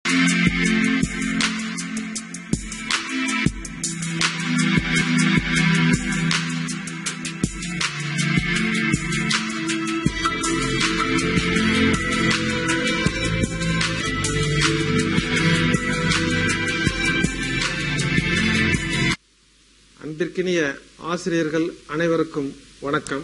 அன்பிற்கினிய ஆசிரியர்கள் அனைவருக்கும் வணக்கம்.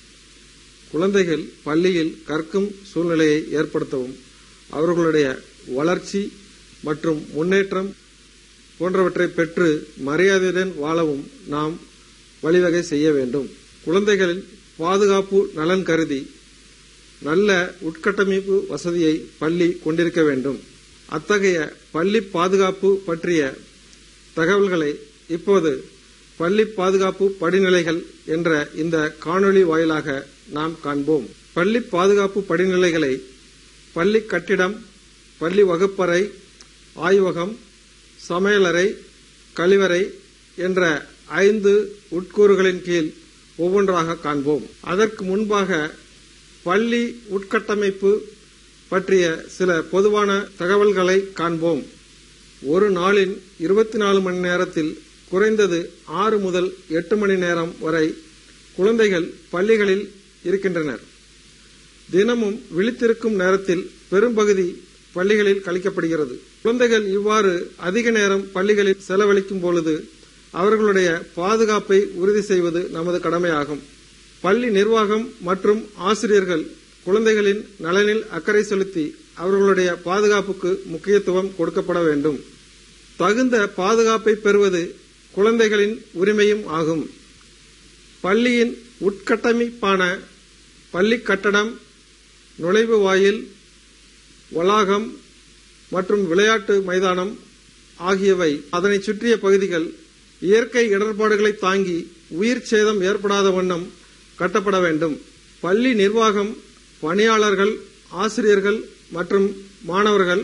குழந்தைகள் பள்ளியில் கற்கும் சூழ்நிலையை ஏற்படுத்தவும் அவர்களுடைய வளர்ச்சி மற்றும் முன்னேற்றம் போன்றவற்றை பெற்று மரியாதையுடன் வாழவும் நாம் வழிவகை செய்ய வேண்டும். குழந்தைகளின் பாதுகாப்பு நலன் கருதி நல்ல உட்கட்டமைப்பு வசதியை பள்ளி கொண்டிருக்க வேண்டும். அத்தகைய பள்ளி பாதுகாப்பு பற்றிய தகவல்களை இப்போது பள்ளி பாதுகாப்பு படிநிலைகள் என்ற இந்த காணொளி வாயிலாக நாம் காண்போம். பள்ளி பாதுகாப்பு படிநிலைகளை பள்ளி கட்டிடம், பள்ளி வகுப்பறை, ஆய்வகம், சமையலறை, கழிவறை என்ற 5 உட்கூறுகளின் கீழ் ஒவ்வொன்றாக காண்போம். அதற்கு முன்பாக பள்ளி உட்கட்டமைப்பு பற்றிய சில பொதுவான தகவல்களை காண்போம். ஒரு நாளின் 24 மணி நேரத்தில் குறைந்தது 6 முதல் 8 மணி நேரம் வரை குழந்தைகள் பள்ளிகளில் இருக்கின்றனர். தினமும் விழித்திருக்கும் நேரத்தில் பெரும்பகுதி பள்ளிகளில் கழிக்கப்படுகிறது. குழந்தைகள் இவ்வாறு அதிக நேரம் பள்ளிகளில் செலவழிக்கும் பொழுது அவர்களுடைய பாதுகாப்பை உறுதி செய்வது நமது கடமையாகும். பள்ளி நிர்வாகம் மற்றும் ஆசிரியர்கள் குழந்தைகளின் நலனில் அக்கறை செலுத்தி அவர்களுடைய பாதுகாப்புக்கு முக்கியத்துவம் கொடுக்கப்பட வேண்டும். தகுந்த பாதுகாப்பை பெறுவது குழந்தைகளின் உரிமையும் ஆகும். பள்ளியின் உட்கட்டமைப்பான பள்ளி கட்டடம், நுழைவு வாயில், வளாகம் மற்றும் விளையாட்டு மைதானம் ஆகியவை அதனை சுற்றிய பகுதிகள் இயற்கை இடர்பாடுகளை தாங்கி உயிர் சேதம் ஏற்படாத வண்ணம் கட்டப்பட வேண்டும். பள்ளி நிர்வாகம், பணியாளர்கள், ஆசிரியர்கள் மற்றும் மாணவர்கள்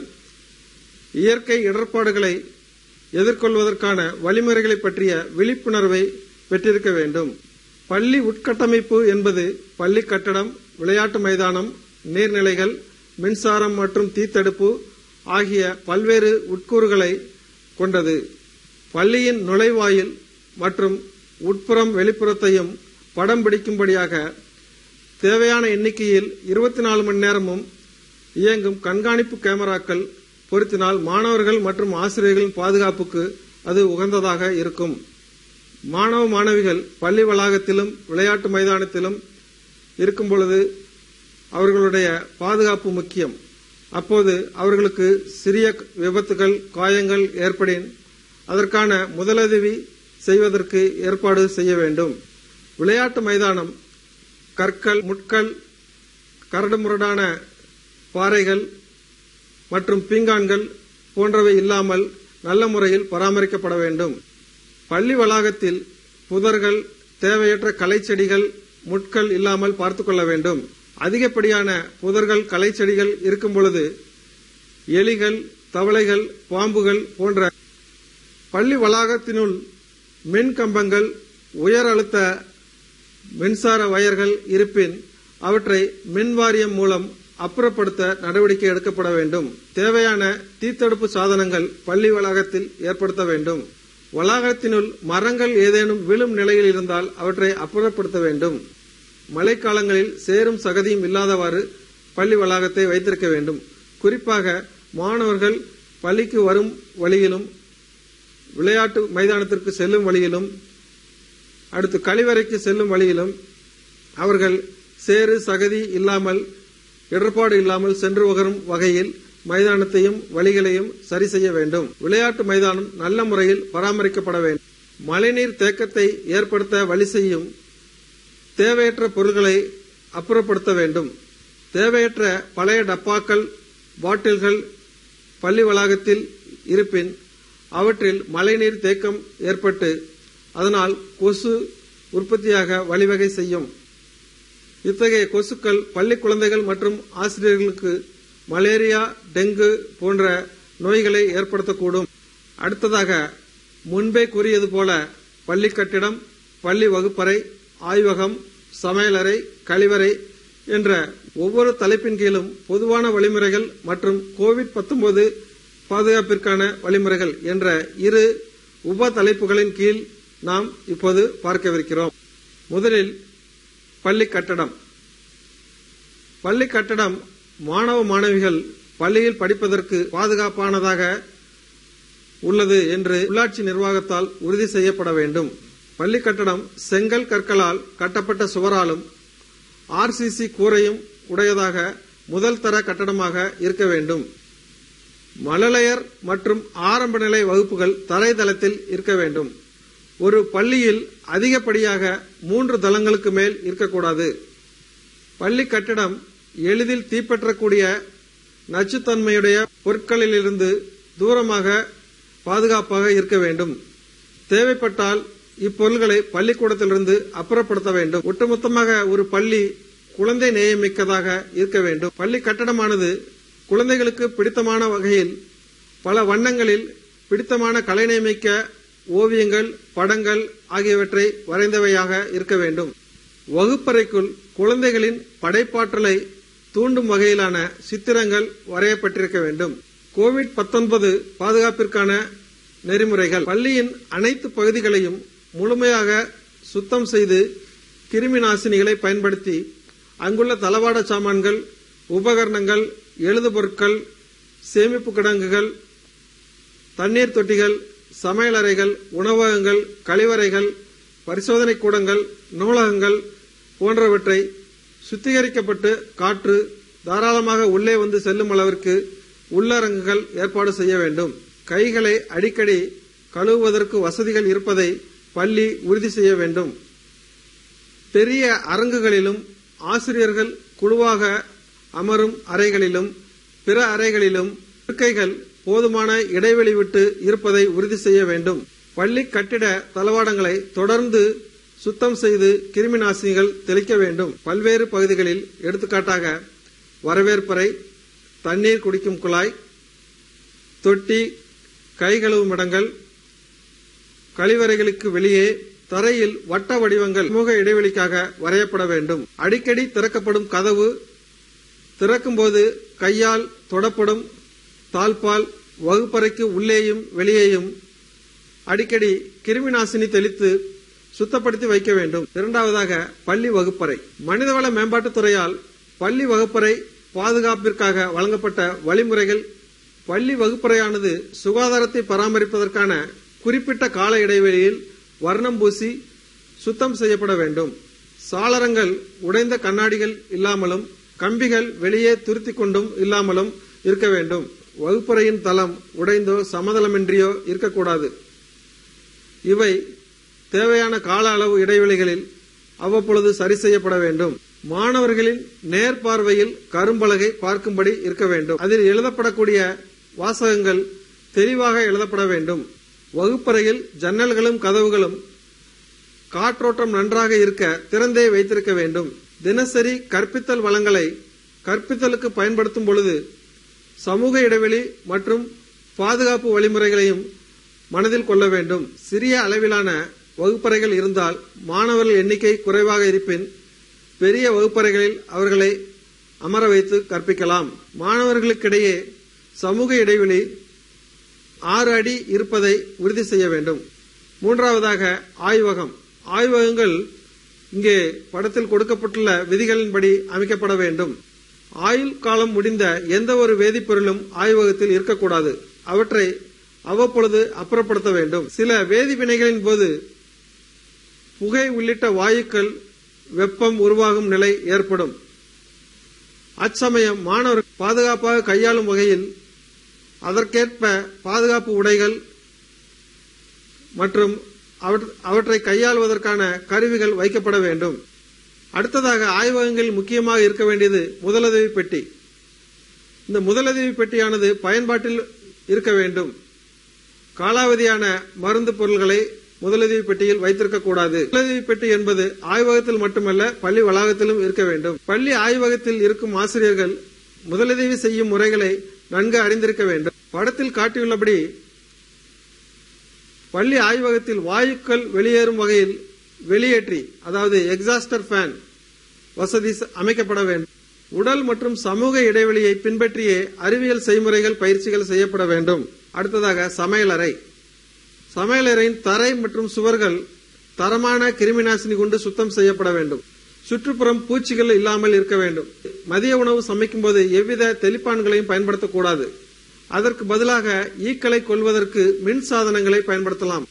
இயற்கை இடர்பாடுகளை எதிர்கொள்வதற்கான வழிமுறைகளை பற்றிய விழிப்புணர்வை பெற்றிருக்க வேண்டும். பள்ளி உட்கட்டமைப்பு என்பது பள்ளி கட்டடம், விளையாட்டு மைதானம், நீர்நிலைகள், மின்சாரம் மற்றும் தீத்தடுப்பு ஆகிய பல்வேறு உட்கூறுகளை கொண்டது. பள்ளியின் நுழைவாயில் மற்றும் உட்புறம் வெளிப்புறத்தையும் படம் பிடிக்கும்படியாக தேவையான எண்ணிக்கையில் 24 மணி நேரமும் இயங்கும் கண்காணிப்பு கேமராக்கள் பொருத்தினால் மாணவர்கள் மற்றும் ஆசிரியர்களின் பாதுகாப்புக்கு அது உகந்ததாக இருக்கும். மாணவ மாணவிகள் பள்ளி வளாகத்திலும் விளையாட்டு மைதானத்திலும் இருக்கும் பொழுது அவர்களுடைய பாதுகாப்பு முக்கியம். அப்போது அவர்களுக்கு சிறிய விபத்துகள், காயங்கள் ஏற்படின் அதற்கான முதலுதவி செய்வதற்கு ஏற்பாடு செய்ய வேண்டும். விளையாட்டு மைதானம் கற்கள், முட்கள், கரடுமுரடான பாறைகள் மற்றும் பீங்கான்கள் போன்றவை இல்லாமல் நல்ல முறையில் பராமரிக்கப்பட வேண்டும். பள்ளி வளாகத்தில் புதர்கள், தேவையற்ற களைச்செடிகள், முட்கள் இல்லாமல் பார்த்துக் கொள்ள வேண்டும். அதிகப்படியான புதர்கள், களைச்செடிகள் இருக்கும் பொழுது எலிகள், தவளைகள், பாம்புகள் போன்ற பள்ளி வளாகத்தினுள் மின் கம்பங்கள், உயர் அழுத்த மின்சார வயர்கள் இருப்பின் அவற்றை மின் வாரியம் மூலம் அப்புறப்படுத்த நடவடிக்கை எடுக்கப்பட வேண்டும். தேவையான தீத்தடுப்பு சாதனங்கள் பள்ளி வளாகத்தில் ஏற்படுத்த வேண்டும். வளாகத்தினுள் மரங்கள் ஏதேனும் விழும் நிலையில் இருந்தால் அவற்றை அப்புறப்படுத்த வேண்டும். மழைக்காலங்களில் சேரும் சகதியும் இல்லாதவாறு பள்ளி வளாகத்தை வைத்திருக்க வேண்டும். குறிப்பாக மாணவர்கள் பள்ளிக்கு வரும் வழியிலும், விளையாட்டு மைதானத்திற்கு செல்லும் வழியிலும், அடுத்து கழிவறைக்கு செல்லும் வழியிலும் அவர்கள் சேறு சகதி இல்லாமல், இடர்பாடு இல்லாமல் சென்று வரும் வகையில் மைதானத்தையும் வழிகளையும் சரி செய்ய வேண்டும். விளையாட்டு மைதானம் நல்ல முறையில் பராமரிக்கப்பட வேண்டும். மழைநீர் தேக்கத்தை ஏற்படுத்த வழி செய்யும் தேவையற்ற பொருட்களை அப்புறப்படுத்த வேண்டும். தேவையற்ற பழைய டப்பாக்கள், பாட்டில்கள் பள்ளி வளாகத்தில் இருப்பின் அவற்றில் மழைநீர் தேக்கம் ஏற்பட்டு அதனால் கொசு உற்பத்தியாக வழிவகை செய்யும். இத்தகைய கொசுக்கள் பள்ளி குழந்தைகள் மற்றும் ஆசிரியர்களுக்கு மலேரியா, டெங்கு போன்ற நோய்களை ஏற்படுத்தக்கூடும். அடுத்ததாக முன்பே கூறியது போல பள்ளி கட்டிடம், பள்ளி வகுப்பறை, ஆய்வகம், சமையலறை, கழிவறை என்ற ஒவ்வொரு தலைப்பின் கீழும் பொதுவான வழிமுறைகள் மற்றும் கோவிட்-19 பாதுகாப்பிற்கான வழிமுறைகள் என்ற இரு உப தலைப்புகளின் கீழ் நாம் இப்போது பார்க்கவிருக்கிறோம். முதலில் பள்ளி கட்டடம். பள்ளி கட்டடம் மாணவ மாணவிகள் பள்ளியில் படிப்பதற்கு பாதுகாப்பானதாக உள்ளது என்று உள்ளாட்சி நிர்வாகத்தால் உறுதி செய்யப்பட வேண்டும். பள்ளி கட்டடம் செங்கல் கற்களால் கட்டப்பட்ட சுவராலும் RCC கூரையும் உடையதாக முதல் தர கட்டடமாக இருக்க வேண்டும். மழலையர் மற்றும் ஆரம்ப நிலை வகுப்புகள் தரைதளத்தில் இருக்க வேண்டும். ஒரு பள்ளியில் அதிகப்படியாக 3 தளங்களுக்கு மேல் இருக்கக்கூடாது. பள்ளி கட்டடம் எளிதில் தீப்பற்றக்கூடிய நச்சுத்தன்மையுடைய பொருட்களிலிருந்து தூரமாக பாதுகாப்பாக இருக்க வேண்டும். தேவைப்பட்டால் இப்பொருள்களை பள்ளிக்கூடத்திலிருந்து அப்புறப்படுத்த வேண்டும். ஒட்டுமொத்தமாக ஒரு பள்ளி குழந்தை நேயமிக்கதாக இருக்க வேண்டும். பள்ளி கட்டடமானது குழந்தைகளுக்கு பிடித்தமான வகையில் பல வண்ணங்களில் பிடித்தமான கலைநயமிக்க ஓவியங்கள், படங்கள் ஆகியவற்றை வரைந்தவையாக இருக்க வேண்டும். வகுப்பறைக்குள் குழந்தைகளின் படைப்பாற்றலை தூண்டும் வகையிலான சித்திரங்கள் வரையப்பட்டிருக்க வேண்டும். COVID-19 பாதுகாப்பிற்கான நெறிமுறைகள். பள்ளியின் அனைத்து பகுதிகளையும் முழுமையாக சுத்தம் செய்து கிருமி நாசினிகளை பயன்படுத்தி அங்குள்ள தளவாட சாமான்கள், உபகரணங்கள், எழுது பொருட்கள், சேமிப்பு கிடங்குகள், தண்ணீர் தொட்டிகள், சமையலறைகள், உணவகங்கள், கழிவறைகள், பரிசோதனை கூடங்கள், நூலகங்கள் போன்றவற்றை சுத்திகரிக்கப்பட்டு காற்று தாராளமாக உள்ளே வந்து செல்லும் அளவிற்கு உள்ளரங்குகள் ஏற்பாடு செய்ய வேண்டும். கைகளை அடிக்கடி கழுவுவதற்கு வசதிகள் இருப்பதை பள்ளி உறுதி செய்ய வேண்டும். பெரிய அரங்குகளிலும் ஆசிரியர்கள் குழுவாக அமரும் அறைகளிலும் பிற அறைகளிலும் இருக்கைகள் போதுமான இடைவெளி விட்டு இருப்பதை உறுதி செய்ய வேண்டும். பள்ளி கட்டிட தளவாடங்களை தொடர்ந்து சுத்தம் செய்து கிருமி நாசினிகள் தெளிக்க வேண்டும். பல்வேறு பகுதிகளில் எடுத்துக்காட்டாக வரவேற்பறை, தண்ணீர் குடிக்கும் குழாய், தொட்டி, கை கழுவும் இடங்கள், கழிவறைகளுக்கு வெளியே தரையில் வட்ட வடிவங்கள் சமூக இடைவெளிக்காக வரையப்பட வேண்டும். அடிக்கடி திறக்கப்படும் கதவு, திறக்கும் போது கையால் தொடப்படும் தாழ்பால் வகுப்பறைக்கு உள்ளேயும் வெளியேயும் அடிக்கடி கிருமி நாசினி தெளித்து சுத்தப்படுத்தி வைக்க வேண்டும். இரண்டாவதாக பள்ளி வகுப்பறை. மனிதவள மேம்பாட்டுத்துறையால் பள்ளி வகுப்பறை பாதுகாப்பிற்காக வழங்கப்பட்ட வழிமுறைகள். பள்ளி வகுப்பறையானது சுகாதாரத்தை பராமரிப்பதற்கான குறிப்பிட்ட கால இடைவெளியில் வர்ணம் பூசி சுத்தம் செய்யப்பட வேண்டும். சாளரங்கள் உடைந்த கண்ணாடிகள் இல்லாமலும் கம்பிகள் வெளியே துருத்தி கொண்டும் இல்லாமலும் இருக்க வேண்டும். வகுப்பறையின் தளம் உடைந்தோ சமதளமின்றியோ இருக்கக்கூடாது. இவை தேவையான கால அளவு இடைவெளிகளில் அவ்வப்பொழுது சரி செய்யப்பட வேண்டும். மாணவர்களின் நேர்பார்வையில் கரும்பலகை பார்க்கும்படி இருக்க வேண்டும். அதில் எழுதப்படக்கூடிய வாசகங்கள் தெளிவாக எழுதப்பட வேண்டும். வகுப்பறையில் ஜன்னல்களும் கதவுகளும் காற்றோட்டம் நன்றாக இருக்க திறந்தே வைத்திருக்க வேண்டும். தினசரி கற்பித்தல் வளங்களை கற்பித்தலுக்கு பயன்படுத்தும் பொழுது சமூக இடைவெளி மற்றும் பாதுகாப்பு வழிமுறைகளையும் மனதில் கொள்ள வேண்டும். சிறிய அளவிலான வகுப்பறைகள் இருந்தால் மாணவர்கள் எண்ணிக்கை குறைவாக இருப்பின் பெரிய வகுப்பறைகளில் அவர்களை அமர வைத்து கற்பிக்கலாம். மாணவர்களுக்கிடையே சமூக இடைவெளி 6 அடி இருப்பதை உறுதி செய்ய வேண்டும். மூன்றாவதாக ஆய்வகம். ஆய்வகங்கள் இங்கே படத்தில் கொடுக்கப்பட்டுள்ள விதிகளின்படி அமைக்கப்பட வேண்டும். ஆயுள் காலம் முடிந்த எந்த ஒரு வேதிப்பொருளும் ஆய்வகத்தில் இருக்கக்கூடாது. அவற்றை அவ்வப்பொழுது அப்புறப்படுத்த வேண்டும். சில வேதிவினைகளின் போது புகை உள்ளிட்ட வாயுக்கள் வெப்பம் உருவாகும் நிலை ஏற்படும். அச்சமயம் மாணவர்கள் பாதுகாப்பாக கையாளும் வகையில் அதற்கேற்ப பாதுகாப்பு உடைகள் மற்றும் அவற்றை கையாளுவதற்கான கருவிகள் வைக்கப்பட வேண்டும். அடுத்ததாக ஆய்வகங்களில் முக்கியமாக இருக்க வேண்டியது முதலுதவி பெட்டி. இந்த முதலுதவி பெட்டியானது பயன்பாட்டில் இருக்க வேண்டும். காலாவதியான மருந்து பொருள்களை முதலுதவி பெட்டியில் வைத்திருக்கக்கூடாது. முதலுதவி பெட்டி என்பது ஆய்வகத்தில் மட்டுமல்ல பள்ளி வளாகத்திலும் இருக்க வேண்டும். பள்ளி ஆய்வகத்தில் இருக்கும் ஆசிரியர்கள் முதலுதவி செய்யும் முறைகளை நன்கு அறிந்திருக்க வேண்டும். படத்தில் காட்டியுள்ளபடி பள்ளி ஆய்வகத்தில் வாயுக்கள் வெளியேறும் வகையில் வெளியேற்றி அதாவது எக்ஸாஸ்டர் ஃபேன் வசதி அமைக்கப்பட வேண்டும். உடல் மற்றும் சமூக இடைவெளியை பின்பற்றியே அறிவியல் செய்முறைகள் பயிற்சிகள் செய்யப்பட வேண்டும். அடுத்ததாக சமையலறை. சமையலறையின் தரை மற்றும் சுவர்கள் தரமான கிருமிநாசினி கொண்டு சுத்தம் செய்யப்பட வேண்டும். சுற்றுப்புறம் பூச்சிகள் இல்லாமல் இருக்க வேண்டும். மதிய உணவு சமைக்கும் போது எவ்வித தெளிப்பான்களையும் பயன்படுத்தக்கூடாது. அதற்கு பதிலாக ஈக்களை கொல்வதற்கு மின் சாதனங்களை பயன்படுத்தலாம்.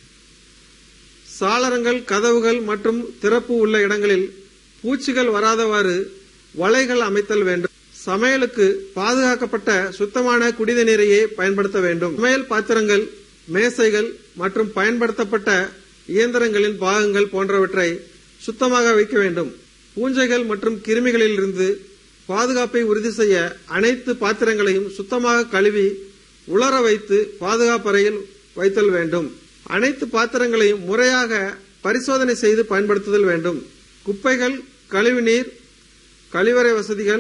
சாளரங்கள், கதவுகள் மற்றும் திறப்பு உள்ள இடங்களில் பூச்சிகள் வராதவாறு வலைகள் அமைத்தல் வேண்டும். சமையலுக்கு பாதுகாக்கப்பட்ட சுத்தமான குடிநீரையே பயன்படுத்த வேண்டும். சமையல் பாத்திரங்கள், மேசைகள் மற்றும் பயன்படுத்தப்பட்ட இயந்திரங்களின் பாகங்கள் போன்றவற்றை சுத்தமாக வைக்க வேண்டும். பூஞ்சைகள் மற்றும் கிருமிகளிலிருந்து பாதுகாப்பை உறுதி செய்ய அனைத்து பாத்திரங்களையும் சுத்தமாக கழுவி உலர வைத்து பாதுகாப்பறையில் வைத்தல் வேண்டும். அனைத்து பாத்திரங்களையும் முறையாக பரிசோதனை செய்து பயன்படுத்துதல் வேண்டும். குப்பைகள், கழிவுநீர், கழிவறை வசதிகள்,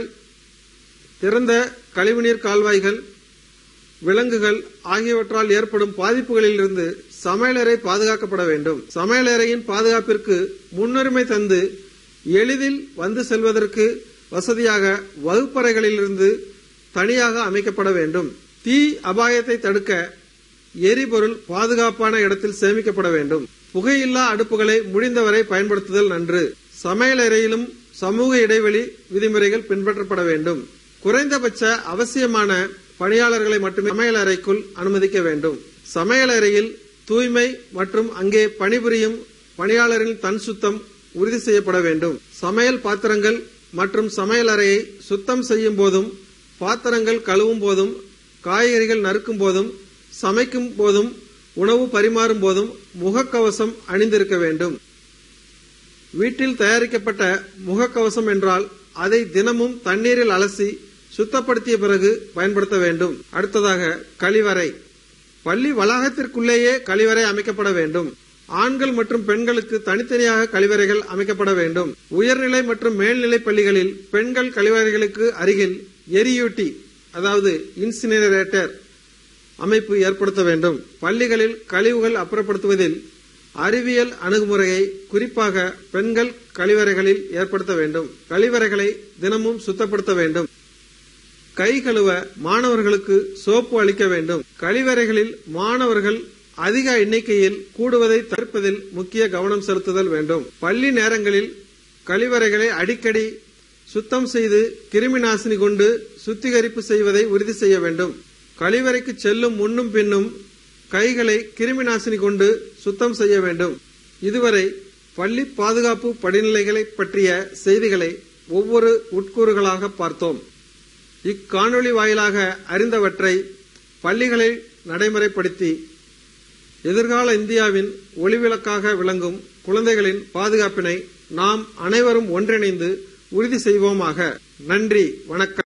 திறந்த கழிவுநீர் கால்வாய்கள், விலங்குகள் ஆகியவற்றால் ஏற்படும் பாதிப்புகளிலிருந்து சமையலறை பாதுகாக்கப்பட வேண்டும். சமையலறையின் பாதுகாப்பிற்கு முன்னுரிமை தந்து எளிதில் வந்து செல்வதற்கு வசதியாக வகுப்பறைகளிலிருந்து தனியாக அமைக்கப்பட வேண்டும். தீ அபாயத்தை தடுக்க எரிபொருள் பாதுகாப்பான இடத்தில் சேமிக்கப்பட வேண்டும். புகையில்லா அடுப்புகளை முடிந்தவரை பயன்படுத்துதல் நன்று. சமையலறையிலும் சமூக இடைவெளி விதிமுறைகள் பின்பற்றப்பட வேண்டும். குறைந்தபட்ச அவசியமான பணியாளர்களை மட்டுமே சமையலறைக்குள் அனுமதிக்க வேண்டும். சமையலறையில் தூய்மை மற்றும் அங்கே பணிபுரியும் பணியாளரின் தன் சுத்தம் உறுதி செய்யப்பட வேண்டும். சமையல் பாத்திரங்கள் மற்றும் சமையலறையை சுத்தம் செய்யும் போதும், பாத்திரங்கள் கழுவும் போதும், காய்கறிகள் நறுக்கும் போதும், சமைக்கும் போதும், உணவு பரிமாறும் போதும் முகக்கவசம் அணிந்திருக்க வேண்டும். வீட்டில் தயாரிக்கப்பட்ட முகக்கவசம் என்றால் அதை தினமும் தண்ணீரில் அலசி சுத்தப்படுத்திய பிறகு பயன்படுத்த வேண்டும். அடுத்ததாக கழிவறை. பள்ளி வளாகத்திற்குள்ளேயே கழிவறை அமைக்கப்பட வேண்டும். ஆண்கள் மற்றும் பெண்களுக்கு தனித்தனியாக கழிவறைகள் அமைக்கப்பட வேண்டும். உயர்நிலை மற்றும் மேல்நிலை பள்ளிகளில் பெண்கள் கழிவறைகளுக்கு அருகில் எரியூட்டி, அதாவது இன்சினரேட்டர் அமைப்பு ஏற்படுத்த வேண்டும். பள்ளிகளில் கழிவுகள் அப்புறப்படுத்துவதில் அறிவியல் அணுகுமுறையை குறிப்பாக பெண்கள் கழிவறைகளில் ஏற்படுத்த வேண்டும். கழிவறைகளை தினமும் சுத்தப்படுத்த வேண்டும். கை கழுவ மாணவர்களுக்கு சோப்பு அளிக்க வேண்டும். கழிவறைகளில் மாணவர்கள் அதிக எண்ணிக்கையில் கூடுவதை தடுப்பதில் முக்கிய கவனம் செலுத்துதல் வேண்டும். பள்ளி நேரங்களில் கழிவறைகளை அடிக்கடி சுத்தம் செய்து கிருமி நாசினி கொண்டு சுத்திகரிப்பு செய்வதை உறுதி செய்ய வேண்டும். கழிவறைக்கு செல்லும் முன்னும் பின்னும் கைகளை கிருமி நாசினி கொண்டு சுத்தம் செய்ய வேண்டும். இதுவரை பள்ளி பாதுகாப்பு படிநிலைகளை பற்றிய செய்திகளை ஒவ்வொரு உட்கூறுகளாக பார்த்தோம். இக்காணொளி வாயிலாக அறிந்தவற்றை பள்ளிகளில் நடைமுறைப்படுத்தி எதிர்கால இந்தியாவின் ஒளிவிளக்காக விளங்கும் குழந்தைகளின் பாதுகாப்பினை நாம் அனைவரும் ஒன்றிணைந்து உறுதி செய்வோமாக. நன்றி, வணக்கம்.